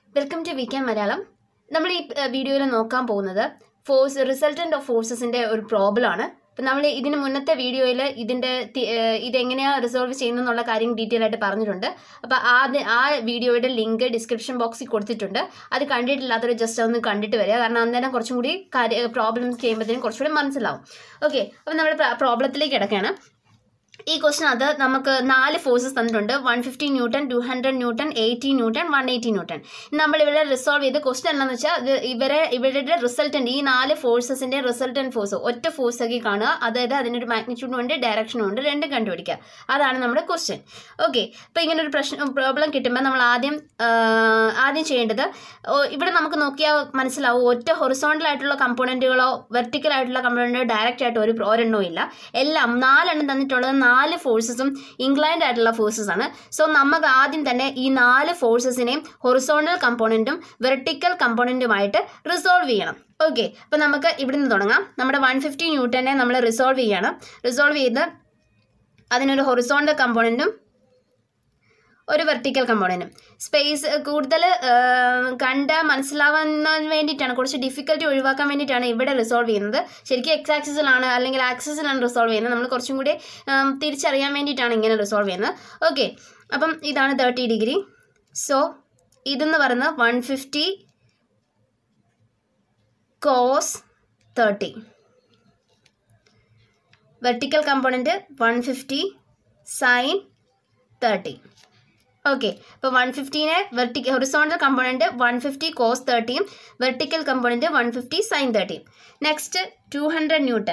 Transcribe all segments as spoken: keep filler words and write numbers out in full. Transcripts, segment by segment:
Welcome to weekend Malayalam. നമ്മൾ ഈ വീഡിയോയിൽ നോക്കാൻ പോകുന്നത് ഫോഴ്സ് റിസൾട്ടൻ്റ് ഓഫ് ഫോഴ്സസിൻ്റെ ഒരു പ്രോബ്ലം ആണ്. അപ്പം നമ്മൾ ഇതിന് മുന്നത്തെ വീഡിയോയിൽ ഇതിൻ്റെ ഇതെങ്ങനെയാണ് റിസോൾവ് ചെയ്യുന്നതെന്നുള്ള കാര്യം ഡീറ്റെയിൽ ആയിട്ട് പറഞ്ഞിട്ടുണ്ട്. അപ്പോൾ ആദ്യ ആ വീഡിയോയുടെ ലിങ്ക് ഡിസ്ക്രിപ്ഷൻ ബോക്സിൽ കൊടുത്തിട്ടുണ്ട്. അത് കണ്ടിട്ടില്ലാത്തൊരു ജസ്റ്റ് ഒന്ന് കണ്ടിട്ട് വരിക, കാരണം അന്നേരം കുറച്ചും കൂടി കാര്യ പ്രോബ്ലംസ് ചെയ്യുമ്പോഴത്തേനും കുറച്ചുകൂടി മനസ്സിലാവും. ഓക്കെ, അപ്പം നമ്മൾ പ്രോബ്ലത്തിലേക്ക് കിടക്കുകയാണ്. ഈ ക്വസ്റ്റൻ അത് നമുക്ക് നാല് ഫോഴ്സസ് തന്നിട്ടുണ്ട്. One fifty newton, two hundred newton, eighty newton, one eighty newton. നമ്മൾ ഇവിടെ റിസോൾവ് ചെയ്ത് ക്വസ്റ്റൻ എന്താണെന്ന് വെച്ചാൽ ഇവരെ ഇവരുടെ റിസൾട്ടൻ്റ് ഈ നാല് ഫോഴ്സസിൻ്റെ റിസൾട്ടൻ്റ് ഫോഴ്സ് ഒറ്റ ഫോഴ്സ് ആക്കി കാണുക, അതായത് അതിനൊരു മാഗ്നിറ്റ്യൂഡും ഉണ്ട് ഡയറക്ഷനും ഉണ്ട്, രണ്ടും കണ്ടുപിടിക്കുക. അതാണ് നമ്മുടെ ക്വസ്റ്റ്യൻ. ഓക്കെ, അപ്പോൾ ഇങ്ങനെ ഒരു പ്രശ്നം പ്രോബ്ലം കിട്ടുമ്പോൾ നമ്മൾ ആദ്യം ആദ്യം ചെയ്യേണ്ടത്, ഇവിടെ നമുക്ക് നോക്കിയാൽ മനസ്സിലാവും ഒറ്റ ഹൊറിസോണ്ടൽ ആയിട്ടുള്ള കമ്പോണൻറ്റുകളോ വെർട്ടിക്കൽ ആയിട്ടുള്ള കമ്പോണൻറ്റോ ഡയറക്റ്റ് ആയിട്ട് ഒരു ഒരെണ്ണവും ഇല്ല. എല്ലാം നാലെണ്ണം തന്നിട്ടുള്ളത് നാല് ഫോഴ്സസും ഇൻക്ലൈൻഡ് ആയിട്ടുള്ള ഫോഴ്സസ് ആണ്. സോ നമുക്ക് ആദ്യം തന്നെ ഈ നാല് ഫോഴ്സസിനെയും ഹൊറിസോണ്ടൽ കമ്പോണൻറ്റും വെർട്ടിക്കൽ കമ്പോണൻറ്റുമായിട്ട് റിസോൾവ് ചെയ്യണം. ഓക്കെ, അപ്പോൾ നമുക്ക് ഇവിടുന്ന് തുടങ്ങാം. നമ്മുടെ വൺ ഫിഫ്റ്റി ന്യൂട്ടനെ നമ്മൾ റിസോൾവ് ചെയ്യണം. റിസോൾവ് ചെയ്ത് അതിനൊരു ഹൊറിസോണ്ടൽ കമ്പോണൻറ്റും ഒരു വെർട്ടിക്കൽ കമ്പോണൻറ്റും സ്പേസ് കൂടുതൽ കണ്ട മനസ്സിലാവാൻ വേണ്ടിയിട്ടാണ്, കുറച്ച് ഡിഫിക്കൽറ്റി ഒഴിവാക്കാൻ വേണ്ടിയിട്ടാണ് ഇവിടെ റിസോൾവ് ചെയ്യുന്നത്. ശരിക്കും എക്സ് ആക്സിസിലാണ് അല്ലെങ്കിൽ ആക്സിസിലാണ് റിസോൾവ് ചെയ്യുന്നത്. നമ്മൾ കുറച്ചും കൂടി തിരിച്ചറിയാൻ വേണ്ടിയിട്ടാണ് ഇങ്ങനെ റിസോൾവ് ചെയ്യുന്നത്. ഓക്കെ, അപ്പം ഇതാണ് തേർട്ടി ഡിഗ്രി. സോ ഇതെന്ന് പറയുന്നത് one fifty cos thirty, vertical component one fifty sine thirty. Okay, ഇപ്പോൾ വൺ ഫിഫ്റ്റീനെ vertical horizontal component one fifty cos തേർട്ടിയും vertical component one fifty sine തേർട്ടിയും. Next two hundred newton.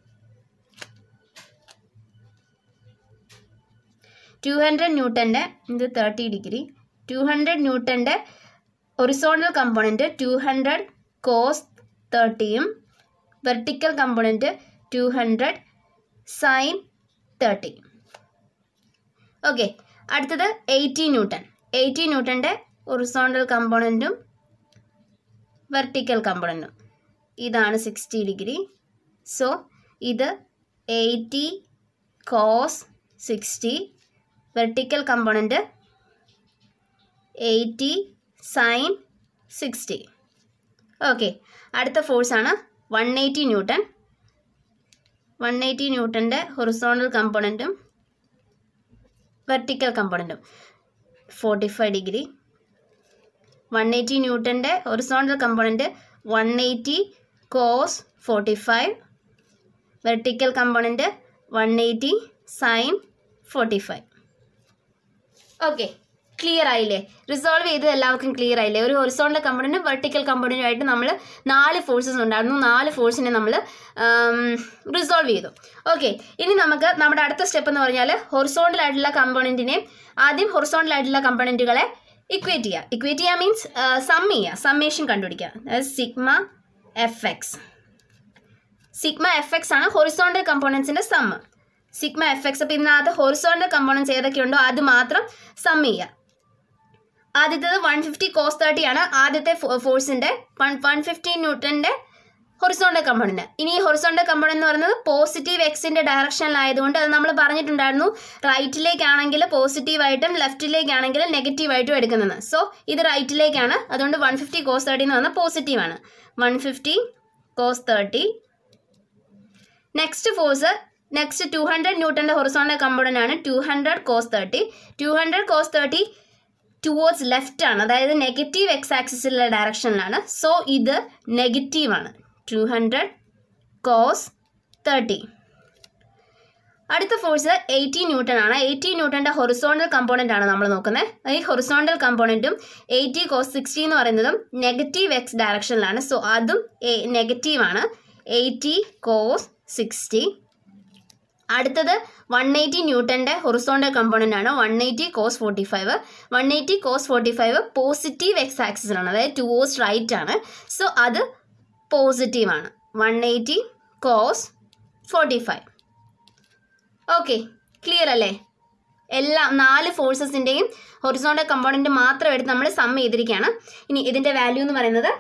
Two hundred ന്യൂട്ടൻ്റെ ഇത് thirty degree. Two hundred ന്യൂട്ടൻ്റെ horizontal component two hundred cos തേർട്ടിയും vertical component two hundred sine thirty. Okay, അടുത്തത് eighty newton. Eighty ന്യൂട്ടൻ്റെ horizontal കമ്പോണൻറ്റും vertical കമ്പോണൻറ്റും ഇതാണ് സിക്സ്റ്റി ഡിഗ്രി. സോ ഇത് eighty cos sixty, vertical component eighty sine sixty. Okay, അടുത്ത ഫോഴ്സാണ് one eighty newton. One eighty ന്യൂട്ടൻ്റെ ഹൊറിസോണ്ടൽ കമ്പോണൻറ്റും വെർട്ടിക്കൽ കമ്പോണൻറ്റും forty five degree. One eighty ന്യൂട്ടൻ്റെ horizontal component one eighty cos forty five, vertical component one eighty sine forty five. Okay, clear ആയില്ലേ? Resolve ചെയ്ത് എല്ലാവർക്കും clear ആയില്ലേ? ഒരു ഹൊറിസോണ്ടൽ കമ്പോണൻറ്റും വെർട്ടിക്കൽ കമ്പോണൻറ്റുമായിട്ട് നമ്മൾ നാല് ഫോഴ്സസ് ഉണ്ടായിരുന്നു. നാല് ഫോഴ്സിനെ നമ്മൾ റിസോൾവ് ചെയ്തു. ഓക്കെ, ഇനി നമുക്ക് നമ്മുടെ അടുത്ത സ്റ്റെപ്പ് എന്ന് പറഞ്ഞാൽ ഹൊറിസോണ്ടൽ ആയിട്ടുള്ള കമ്പോണൻറ്റിനെ ആദ്യം ഹൊറിസോണ്ടൽ ആയിട്ടുള്ള കമ്പോണൻറ്റുകളെ ഇക്വേറ്റ് ചെയ്യുക. ഇക്വേറ്റ് ചെയ്യുക മീൻസ് സം ചെയ്യുക, സമ്മേഷൻ കണ്ടുപിടിക്കുക. അതായത് sigma F X. Sigma F X ആണ് ഹൊറിസോണ്ടൽ കമ്പോണൻസിൻ്റെ സമ്മ്. Sigma F X. അപ്പോൾ ഇതിനകത്ത് ഹൊറിസോണ്ടൽ കമ്പോണൻസ് ഏതൊക്കെയുണ്ടോ അത് മാത്രം സം ചെയ്യുക. ആദ്യത്തേത് വൺ ഫിഫ്റ്റി കോസ് തേർട്ടി ആണ് ആദ്യത്തെ ഫോഴ്സിൻ്റെ വൺ വൺ ഫിഫ്റ്റി ന്യൂട്ടൻ്റെ ഹൊറിസോണ്ടൽ കമ്പോണൻറ്റ്. ഇനി ഈ ഹൊറിസോണ്ടൽ കമ്പോണൻറ്റ് എന്ന് പറയുന്നത് പോസിറ്റീവ് എക്സിൻ്റെ ഡയറക്ഷനിലായതുകൊണ്ട് അത് നമ്മൾ പറഞ്ഞിട്ടുണ്ടായിരുന്നു, റൈറ്റിലേക്കാണെങ്കിൽ പോസിറ്റീവായിട്ടും ലെഫ്റ്റിലേക്കാണെങ്കിൽ നെഗറ്റീവായിട്ടും എടുക്കുന്നത്. സോ ഇത് റൈറ്റിലേക്കാണ്, അതുകൊണ്ട് വൺ ഫിഫ്റ്റി കോസ് തേർട്ടി എന്ന് പറഞ്ഞാൽ പോസിറ്റീവാണ്. One fifty cos thirty. Next force next two hundred ന്യൂട്ടൻ്റെ ഹൊറിസോണ്ടൽ കമ്പോണൻ്റ് ആണ് two hundred cos thirty. Two hundred cos thirty towards left ആണ്, അതായത് നെഗറ്റീവ് എക്സ് ആക്സിസിലുള്ള ഡയറക്ഷനിലാണ്. സോ ഇത് നെഗറ്റീവാണ്. Two hundred cos thirty. അടുത്ത ഫോഴ്സ് എയ്റ്റി ന്യൂട്ടൺ ആണ്. എയ്റ്റി ന്യൂട്ടൻ്റെ ഹൊറിസോണ്ടൽ കമ്പോണൻ്റ് ആണ് നമ്മൾ നോക്കുന്നത്. ഈ ഹൊറിസോണ്ടൽ കമ്പോണൻറ്റും എയ്റ്റി കോസ് സിക്സ്റ്റി എന്ന് പറയുന്നതും നെഗറ്റീവ് എക്സ് ഡയറക്ഷനിലാണ്. സോ അതും നെഗറ്റീവാണ്. Eighty cos sixty. അടുത്തത് വൺ എയ്റ്റി ന്യൂട്ടൻ്റെ ഹൊറിസോണ്ടൽ കമ്പോണൻ്റ് ആണ്. One eighty cos forty five. One eighty cos forty five positive X ആക്സിസിലാണ്, അതായത് ടുവേഴ്സ് റൈറ്റ് ആണ്. സോ അത് പോസിറ്റീവാണ്. One eighty cos forty five. Okay, clear അല്ലേ? എല്ലാ നാല് ഫോഴ്സസിൻ്റെയും ഹൊറിസോണ്ടൽ കമ്പോണൻറ്റ് മാത്രം എടുത്ത് നമ്മൾ സം ചെയ്തിരിക്കുകയാണ്. ഇനി ഇതിൻ്റെ വാല്യൂ എന്ന് പറയുന്നത്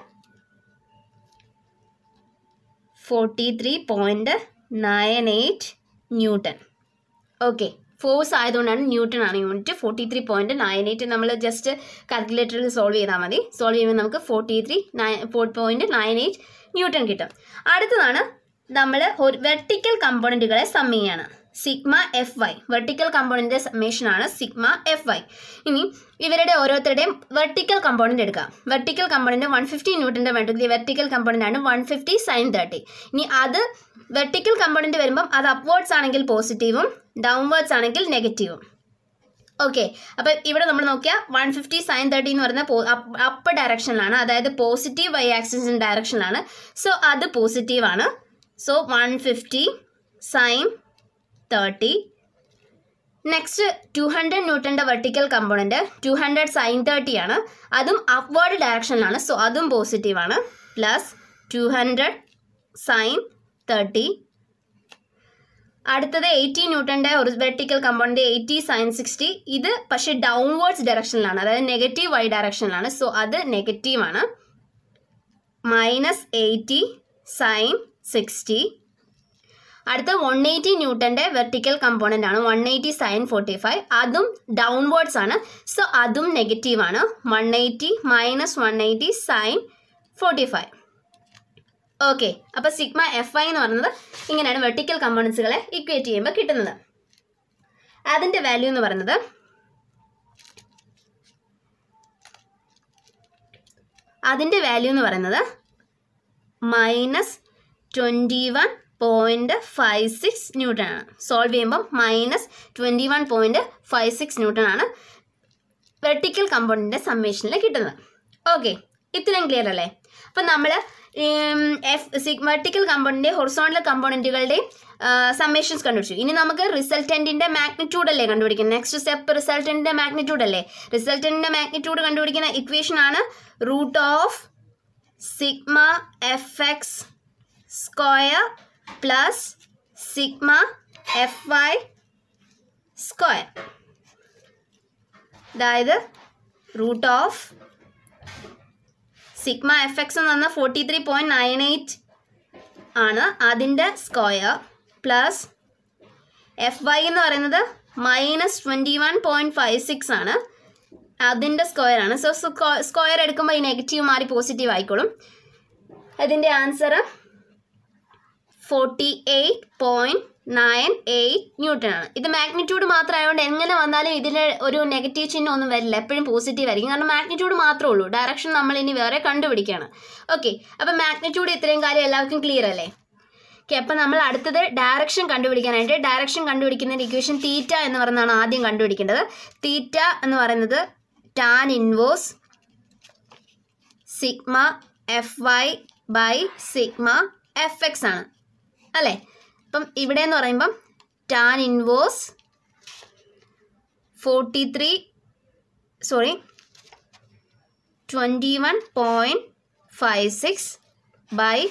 forty three point nine eight newton. Okay, force ആയതുകൊണ്ടാണ് ന്യൂട്ടൺ ആണ് unit. Forty three point nine eight നമ്മൾ ജസ്റ്റ് കാൽക്കുലേറ്ററിൽ സോൾവ് ചെയ്താൽ മതി. സോൾവ് ചെയ്യുമ്പോൾ നമുക്ക് forty three nine four point nine eight newton കിട്ടും. അടുത്തതാണ് നമ്മൾ വെർട്ടിക്കൽ കമ്പോണൻറ്റുകളെ സം ചെയ്യാണ്. സിഗ്മ എഫ് വൈ വെർട്ടിക്കൽ കമ്പോണൻറ്റിൻ്റെ സമ്മേഷനാണ് സിഗ്മ എഫ് വൈ. ഇനി ഇവരുടെ ഓരോരുത്തരുടെയും വെർട്ടിക്കൽ കമ്പോണൻറ്റ് എടുക്കാം. വെർട്ടിക്കൽ കമ്പോണൻറ്റ് വൺ ഫിഫ്റ്റി ന്യൂട്ടൻ്റെ വേണ്ടത് വെർട്ടിക്കൽ കമ്പോണൻ്റ് ആണ് വൺ ഫിഫ്റ്റി സൈൻ തേർട്ടി. ഇനി അത് വെർട്ടിക്കൽ കമ്പോണൻറ്റ് വരുമ്പം അത് അപ്വേർഡ്സ് ആണെങ്കിൽ പോസിറ്റീവും ഡൗൺവേർഡ്സ് ആണെങ്കിൽ നെഗറ്റീവും. ഓക്കെ, അപ്പം ഇവിടെ നമ്മൾ നോക്കിയാൽ വൺ ഫിഫ്റ്റി സൈൻ തേർട്ടി എന്ന് പറയുന്നത് അപ്പ് ഡയറക്ഷനിലാണ്, അതായത് പോസിറ്റീവ് വൈ ആക്സിസിൻ്റെ ഡയറക്ഷനിലാണ്. സോ അത് പോസിറ്റീവാണ്. So one fifty sine thirty. Next two hundred ന്യൂട്ടൻ്റെ vertical component two hundred sine thirty ആണ്, അതും അപ്വേർഡ് ഡയറക്ഷനിലാണ്. സോ അതും പോസിറ്റീവാണ്. Plus two hundred sine thirty. അടുത്തത് എയ്റ്റി ന്യൂട്ടൻ്റെ ഒരു vertical component eighty sine sixty. ഇത് പക്ഷേ ഡൗൺവേർഡ്സ് ഡയറക്ഷനിലാണ്, അതായത് നെഗറ്റീവ് വൈ ഡയറക്ഷനിലാണ്. സോ അത് നെഗറ്റീവാണ്. Minus eighty sine sixty. അടുത്ത വൺ എയ്റ്റി ന്യൂട്ടൻ്റെ വെർട്ടിക്കൽ കമ്പോണൻ്റ് ആണ് one eighty sine forty five. അതും ഡൗൺവേർഡ്സ് ആണ്. സോ അതും നെഗറ്റീവാണ്. One eighty minus one eighty sine forty five. Okay, അപ്പോൾ സിഗ്മ എഫ് ഐ എന്ന് പറയുന്നത് ഇങ്ങനെയാണ് വെർട്ടിക്കൽ കമ്പോണൻസുകളെ ഇക്വേറ്റ് ചെയ്യുമ്പോൾ കിട്ടുന്നത്. അതിൻ്റെ വാല്യൂ എന്ന് പറയുന്നത് അതിൻ്റെ വാല്യൂ എന്ന് പറയുന്നത് minus twenty one point five six newton ആണ്. സോൾവ് ചെയ്യുമ്പം minus twenty one point five six newton ആണ് വെർട്ടിക്കൽ കമ്പോണൻറ്റിൻ്റെ സമ്മേഷനിൽ കിട്ടുന്നത്. ഓക്കെ, ഇത്രയും ക്ലിയർ അല്ലേ? അപ്പം നമ്മൾ എഫ് സിഗ് വെർട്ടിക്കൽ കമ്പോണൻറ്റ് ഹൊറിസോണ്ടൽ കമ്പോണൻറ്റുകളുടെയും സമ്മേഷൻസ് കണ്ടുപിടിച്ചു. ഇനി നമുക്ക് റിസൾട്ടൻറ്റിൻ്റെ മാഗ്നിറ്റ്യൂഡ് അല്ലേ കണ്ടുപിടിക്കുന്നത്. നെക്സ്റ്റ് സ്റ്റെപ്പ് റിസൾട്ടൻറ്റിൻ്റെ മാഗ്നിറ്റ്യൂഡ് അല്ലേ. റിസൾട്ടൻറ്റിൻ്റെ മാഗ്നിറ്റ്യൂഡ് കണ്ടുപിടിക്കുന്ന ഇക്വേഷൻ ആണ് root of sigma F X square plus sigma F Y square. അതായത് root of sigma F X എന്ന് പറഞ്ഞാൽ forty three point nine eight ആണ്, അതിൻ്റെ സ്ക്വയർ പ്ലസ് എഫ് വൈ എന്ന് പറയുന്നത് minus twenty one point five six ആണ്, അതിൻ്റെ square ആണ്. സോ സ്ക്വയർ എടുക്കുമ്പോൾ ഈ നെഗറ്റീവ് മാറി പോസിറ്റീവ് ആയിക്കോളും. അതിൻ്റെ answer forty eight point nine eight newton ആണ്. ഇത് മാഗ്നിറ്റ്യൂഡ് മാത്രമായതുകൊണ്ട് എങ്ങനെ വന്നാലും ഇതിൽ ഒരു നെഗറ്റീവ് ചിഹ്നം ഒന്നും വരില്ല, എപ്പോഴും പോസിറ്റീവ് ആയിരിക്കും. കാരണം മാഗ്നിറ്റ്യൂഡ് മാത്രമേ ഉള്ളൂ, ഡയറക്ഷൻ നമ്മൾ ഇനി വേറെ കണ്ടുപിടിക്കുകയാണ്. ഓക്കെ, അപ്പം മാഗ്നിറ്റ്യൂഡ് ഇത്രയും കാര്യം എല്ലാവർക്കും ക്ലിയർ അല്ലേ? ഓക്കെ, അപ്പം നമ്മൾ അടുത്തത് ഡയറക്ഷൻ കണ്ടുപിടിക്കാനായിട്ട് ഡയറക്ഷൻ കണ്ടുപിടിക്കുന്ന ഇക്വേഷൻ തീറ്റ എന്ന് പറയുന്നതാണ് ആദ്യം കണ്ടുപിടിക്കേണ്ടത്. തീറ്റ എന്ന് പറയുന്നത് tan inverse sigma F Y by sigma F X ആണ് അല്ലേ. അപ്പം ഇവിടെ എന്ന് പറയുമ്പം tan inverse forty three sorry twenty one point five six by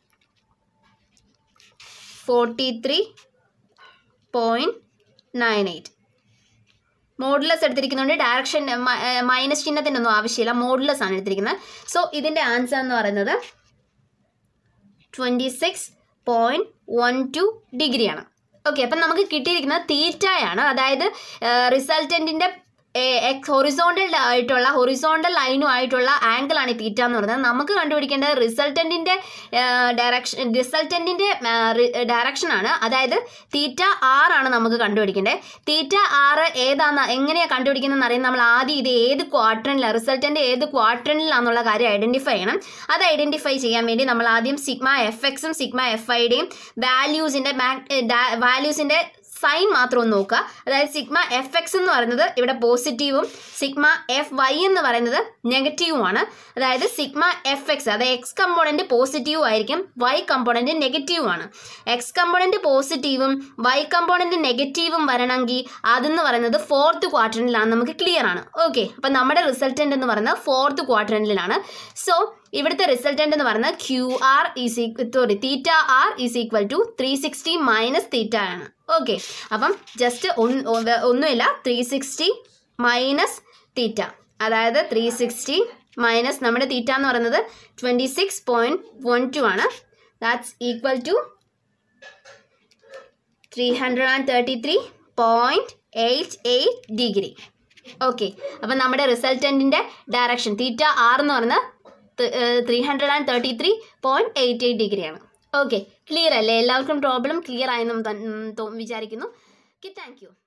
forty three point nine eight. Modulus എടുത്തിരിക്കുന്നുണ്ട്, ഡയറക്ഷൻ മൈനസ് ചിഹ്നത്തിൻ്റെ ഒന്നും ആവശ്യമില്ല, മോഡുലസ് ആണ് എടുത്തിരിക്കുന്നത്. സോ ഇതിൻ്റെ ആൻസർ എന്ന് പറയുന്നത് twenty six point one two ഡിഗ്രിയാണ്. ഓക്കെ, അപ്പം നമുക്ക് കിട്ടിയിരിക്കുന്നത് തീറ്റയാണ്. അതായത് റിസൾട്ടൻറ്റിൻ്റെ എക്സ് ഹൊറിസോണ്ടൽ ആയിട്ടുള്ള ഹൊറിസോണ്ടൽ ലൈനും ആയിട്ടുള്ള ആംഗിളാണ് ഈ തീറ്റ എന്ന് പറയുന്നത്. നമുക്ക് കണ്ടുപിടിക്കേണ്ടത് റിസൾട്ടൻറ്റിൻ്റെ ഡയറക്ഷൻ റിസൾട്ടൻറ്റിൻ്റെ ഡയറക്ഷനാണ്. അതായത് തീറ്റ ആറാണ് നമുക്ക് കണ്ടുപിടിക്കേണ്ടത്. തീറ്റ ആറ് ഏതാണെന്ന് എങ്ങനെയാണ് കണ്ടുപിടിക്കുന്നതെന്ന് അറിയാൻ നമ്മൾ ആദ്യം ഇത് ഏത് ക്വാഡ്രൻറ്റിലാണ് റിസൾട്ടൻ്റെ ഏത് ക്വാഡ്രൻറ്റിലാണെന്നുള്ള കാര്യം ഐഡൻറ്റിഫൈ ചെയ്യണം. അത് ഐഡൻറ്റിഫൈ ചെയ്യാൻ വേണ്ടി നമ്മൾ ആദ്യം സിഗ്മ എഫ് എക്സും സിഗ്മ എഫ് ഐയുടെയും വാല്യൂസിൻ്റെ വാല്യൂസിൻ്റെ സൈൻ മാത്രം ഒന്ന് നോക്കുക. അതായത് സിഗ്മ എഫ് എക്സ് എന്ന് പറയുന്നത് ഇവിടെ പോസിറ്റീവും സിഗ്മ എഫ് വൈ എന്ന് പറയുന്നത് നെഗറ്റീവുമാണ്. അതായത് സിഗ്മ എഫ് എക്സ് അതായത് എക്സ് കമ്പോണൻറ്റ് പോസിറ്റീവും ആയിരിക്കും, വൈ കമ്പോണൻറ്റ് നെഗറ്റീവുമാണ്. എക്സ് കമ്പോണൻറ്റ് പോസിറ്റീവും വൈ കമ്പോണൻറ്റ് നെഗറ്റീവും വരണമെങ്കിൽ അതെന്ന് പറയുന്നത് ഫോർത്ത് ക്വാഡ്രൻറ്റിലാണ്. നമുക്ക് ക്ലിയർ ആണ്. ഓക്കെ, അപ്പം നമ്മുടെ റിസൾട്ടൻ്റ് എന്ന് പറയുന്നത് ഫോർത്ത് ക്വാഡ്രൻറ്റിലാണ്. സോ ഇവിടുത്തെ റിസൾട്ടൻ്റ് എന്ന് പറയുന്നത് Q R is equal sorry theta R is equal to three sixty minus theta ആണ്. ഓക്കെ, അപ്പം ജസ്റ്റ് ഒന്നുമില്ല, ത്രീ സിക്സ്റ്റി മൈനസ് തീറ്റ, അതായത് ത്രീ സിക്സ്റ്റി മൈനസ് നമ്മുടെ തീറ്റ എന്ന് പറയുന്നത് twenty six point one two ആണ്. That's equal to three hundred and thirty three point eight eight degree. Okay, അപ്പം നമ്മുടെ റിസൾട്ടൻറ്റിൻ്റെ ഡയറക്ഷൻ തീറ്റ ആർ എന്ന് പറയുന്നത് three hundred and thirty three point eight eight ഡിഗ്രിയാണ്. ഓക്കെ, ക്ലിയർ അല്ലേ? എല്ലാവർക്കും problem clear ആയെന്ന് വിചാരിക്കുന്നു. Okay, thank U.